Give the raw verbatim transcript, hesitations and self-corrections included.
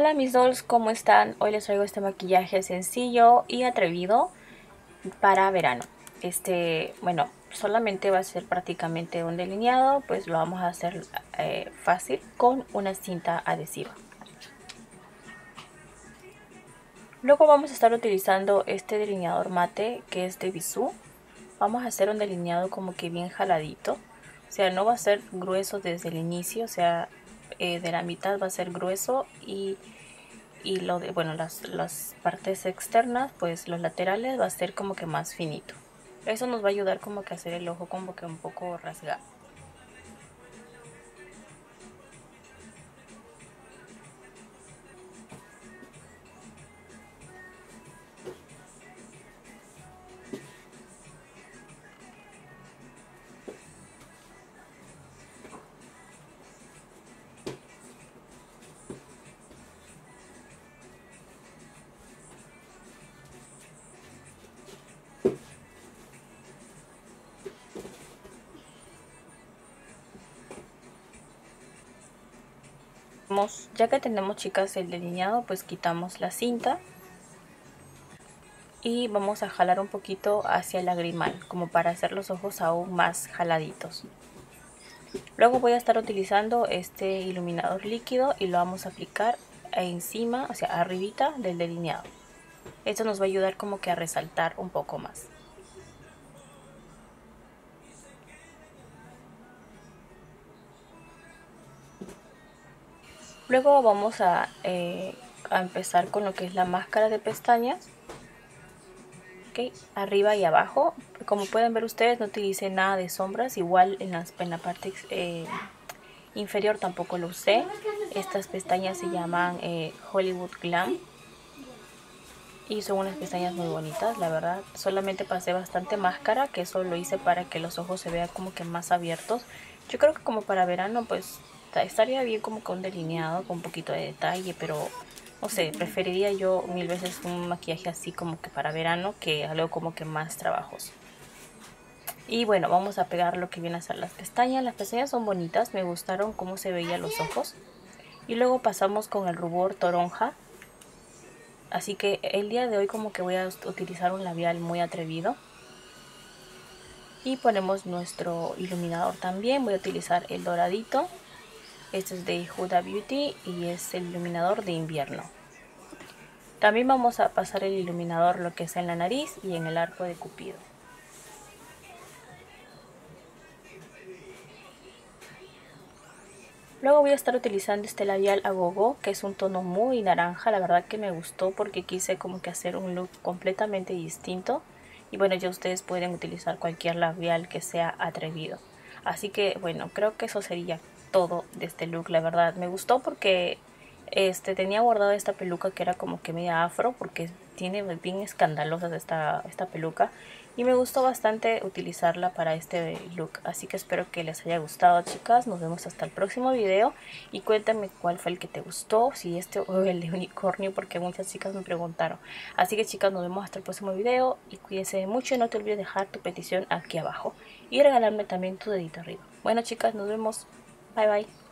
Hola mis dolls, ¿cómo están? Hoy les traigo este maquillaje sencillo y atrevido para verano. Este, bueno, solamente va a ser prácticamente un delineado, pues lo vamos a hacer eh, fácil con una cinta adhesiva. Luego vamos a estar utilizando este delineador mate que es de Bisú. Vamos a hacer un delineado como que bien jaladito, o sea, no va a ser grueso desde el inicio, o sea, eh, de la mitad va a ser grueso y y lo de, bueno, las, las partes externas, pues los laterales va a ser como que más finito. Eso nos va a ayudar como que a hacer el ojo como que un poco rasgado. Ya que tenemos, chicas, el delineado, pues quitamos la cinta y vamos a jalar un poquito hacia el lagrimal, como para hacer los ojos aún más jaladitos. Luego voy a estar utilizando este iluminador líquido y lo vamos a aplicar encima, o sea, arribita del delineado. Esto nos va a ayudar como que a resaltar un poco más. Luego vamos a, eh, a empezar con lo que es la máscara de pestañas. Okay, arriba y abajo. Como pueden ver ustedes, no utilicé nada de sombras. Igual en, las, en la parte eh, inferior tampoco lo usé. Estas pestañas se llaman eh, Hollywood Glam. Y son unas pestañas muy bonitas, la verdad. Solamente pasé bastante máscara, que eso lo hice para que los ojos se vean como que más abiertos. Yo creo que como para verano, pues estaría bien como que un delineado con un poquito de detalle, pero no sé, preferiría yo mil veces un maquillaje así como que para verano que algo como que más trabajoso. Y bueno, vamos a pegar lo que viene a ser las pestañas. Las pestañas son bonitas, me gustaron cómo se veían los ojos. Y luego pasamos con el rubor toronja. Así que el día de hoy como que voy a utilizar un labial muy atrevido. Y ponemos nuestro iluminador también. Voy a utilizar el doradito. Este es de Huda Beauty y es el iluminador de invierno. También vamos a pasar el iluminador lo que es en la nariz y en el arco de Cupido. Luego voy a estar utilizando este labial a gogo, que es un tono muy naranja. La verdad que me gustó porque quise como que hacer un look completamente distinto. Y bueno, ya ustedes pueden utilizar cualquier labial que sea atrevido. Así que bueno, creo que eso sería todo de este look. La verdad me gustó porque este tenía guardada esta peluca que era como que media afro, porque tiene bien escandalosas esta, esta peluca. Y me gustó bastante utilizarla para este look. Así que espero que les haya gustado, chicas. Nos vemos hasta el próximo video. Y cuéntame cuál fue el que te gustó. Si este o el de unicornio, porque muchas chicas me preguntaron. Así que, chicas, nos vemos hasta el próximo video. Y cuídense mucho. Y no te olvides dejar tu petición aquí abajo. Y regalarme también tu dedito arriba. Bueno, chicas, nos vemos. Bye, bye.